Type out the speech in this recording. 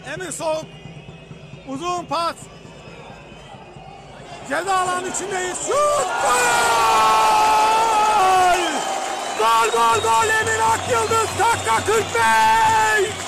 Emin Soğuk. Uzun pas. Ceza alanının içindeyiz. Şut! Gol! Gol! Emin Akyıldız. Dakika 45.